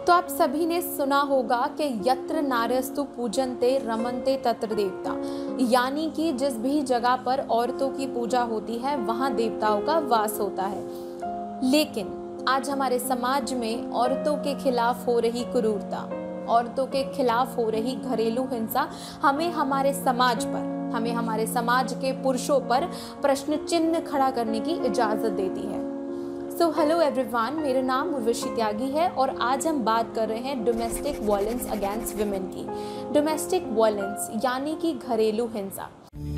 तो आप सभी ने सुना होगा कि यत्र नार्यस्तु पूजन्ते रमन्ते तत्र देवता, यानी कि जिस भी जगह पर औरतों की पूजा होती है वहाँ देवताओं का वास होता है। लेकिन आज हमारे समाज में औरतों के खिलाफ हो रही क्रूरता, औरतों के खिलाफ हो रही घरेलू हिंसा हमें हमारे समाज के पुरुषों पर प्रश्न चिन्ह खड़ा करने की इजाज़त देती है। सो हेलो एवरीवन, मेरा नाम उर्वशी त्यागी है और आज हम बात कर रहे हैं डोमेस्टिक वायलेंस अगेंस्ट वुमेन की। डोमेस्टिक वायलेंस यानी कि घरेलू हिंसा।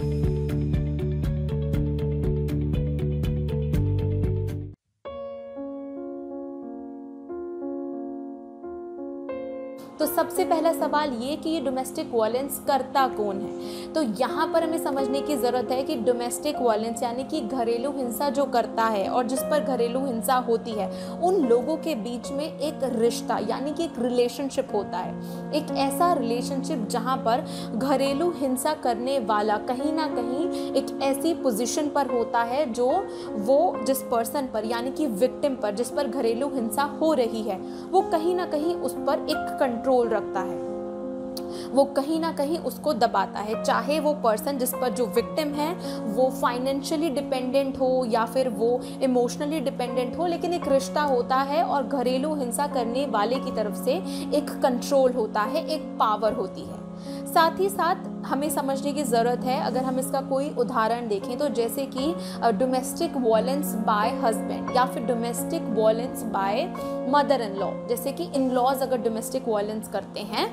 तो सबसे पहला सवाल ये कि ये डोमेस्टिक वायलेंस करता कौन है। तो यहाँ पर हमें समझने की ज़रूरत है कि डोमेस्टिक वायलेंस यानी कि घरेलू हिंसा जो करता है और जिस पर घरेलू हिंसा होती है, उन लोगों के बीच में एक रिश्ता यानी कि एक रिलेशनशिप होता है। एक ऐसा रिलेशनशिप जहाँ पर घरेलू हिंसा करने वाला कहीं ना कहीं एक ऐसी पोजीशन पर होता है जो वो जिस पर्सन पर यानी कि विक्टिम पर, जिस पर घरेलू हिंसा हो रही है, वो कहीं ना कहीं उस पर एक कंट्रोल रखता है, वो कहीं ना कहीं उसको दबाता है। चाहे वो पर्सन जिस पर जो विक्टिम है वो फाइनेंशियली डिपेंडेंट हो या फिर वो इमोशनली डिपेंडेंट हो, लेकिन एक रिश्ता होता है और घरेलू हिंसा करने वाले की तरफ से एक कंट्रोल होता है, एक पावर होती है। साथ ही साथ हमें समझने की ज़रूरत है, अगर हम इसका कोई उदाहरण देखें तो जैसे कि डोमेस्टिक वायलेंस बाय हस्बैंड या फिर domestic violence by mother in law, जैसे कि इन लॉज अगर डोमेस्टिक वायलेंस करते हैं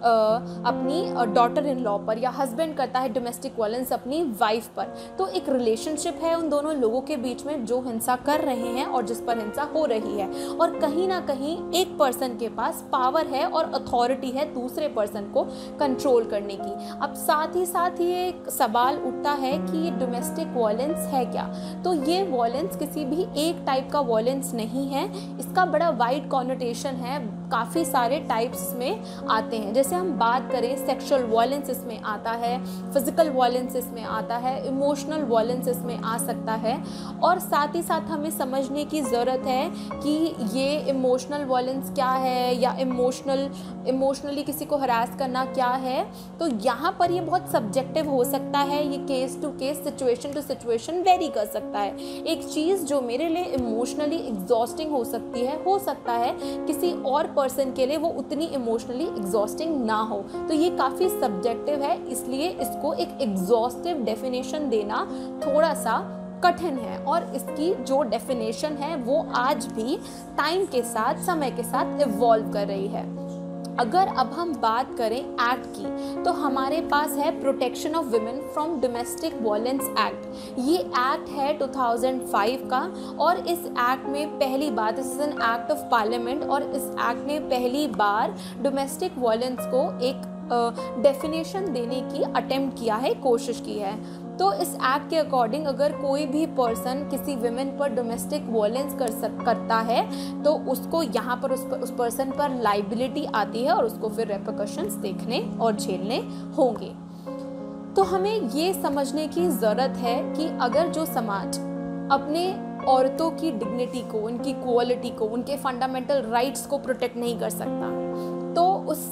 अपनी डॉटर इन लॉ पर, या हस्बैंड करता है डोमेस्टिक वायलेंस अपनी वाइफ पर, तो एक रिलेशनशिप है उन दोनों लोगों के बीच में जो हिंसा कर रहे हैं और जिस पर हिंसा हो रही है, और कहीं ना कहीं एक पर्सन के पास पावर है और अथॉरिटी है दूसरे पर्सन को कंट्रोल करने की। अब साथ ही ये एक सवाल उठता है कि ये डोमेस्टिक वायलेंस है क्या। तो ये वायलेंस किसी भी एक टाइप का वायलेंस नहीं है, इसका बड़ा वाइड कॉनोटेशन है, काफ़ी सारे टाइप्स में आते हैं। जैसे हम बात करें सेक्सुअल वायलेंस इसमें आता है, फिजिकल वायलेंस इसमें आता है, इमोशनल वायलेंस इसमें आ सकता है। और साथ ही साथ हमें समझने की ज़रूरत है कि ये इमोशनल वायलेंस क्या है या इमोशनली किसी को हरास करना क्या है। तो यहाँ पर ये बहुत सब्जेक्टिव हो सकता है, ये case to case, situation to situation vary कर सकता है। एक चीज़ जो मेरे लिए इमोशनली एग्जॉस्टिंग हो सकता है किसी और पर्सन के लिए वो उतनी इमोशनली एग्जॉस्टिंग ना हो। तो ये काफ़ी सब्जेक्टिव है, इसलिए इसको एक एग्जॉस्टिव डेफिनेशन देना थोड़ा सा कठिन है, और इसकी जो डेफिनेशन है वो आज भी टाइम के साथ, समय के साथ इवॉल्व कर रही है। अगर अब हम बात करें एक्ट की, तो हमारे पास है protection of women from domestic violence act. ये एक्ट है 2005 का, और इस एक्ट में पहली बार, this is an act of parliament, और इस एक्ट ने पहली बार डोमेस्टिक वायलेंस को एक डेफिनेशन देने की अटेम्प्ट किया है, कोशिश की है। तो इस एक्ट के अकॉर्डिंग अगर कोई भी पर्सन किसी विमेन पर डोमेस्टिक वायलेंस करता है तो उसको यहाँ पर उस पर्सन पर लाइबिलिटी आती है और उसको फिर रेपरकशंस देखने और झेलने होंगे। तो हमें ये समझने की ज़रूरत है कि अगर जो समाज अपने औरतों की डिग्निटी को, उनकी क्वालिटी को, उनके फंडामेंटल राइट्स को प्रोटेक्ट नहीं कर सकता, तो उस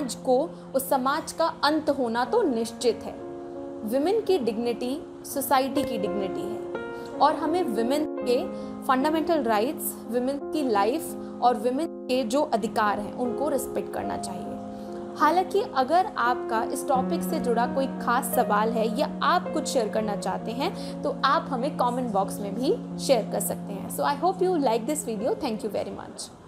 समाज का अंत होना तो निश्चित है। विमेन की डिग्निटी सोसाइटी की डिग्निटी है, और हमें विमेन के फंडामेंटल राइट्स, विमेन की लाइफ और विमेन के जो अधिकार हैं उनको रिस्पेक्ट करना चाहिए। हालांकि अगर आपका इस टॉपिक से जुड़ा कोई खास सवाल है या आप कुछ शेयर करना चाहते हैं तो आप हमें कमेंट बॉक्स में भी शेयर कर सकते हैं। So I hope you like this video. Thank you very much.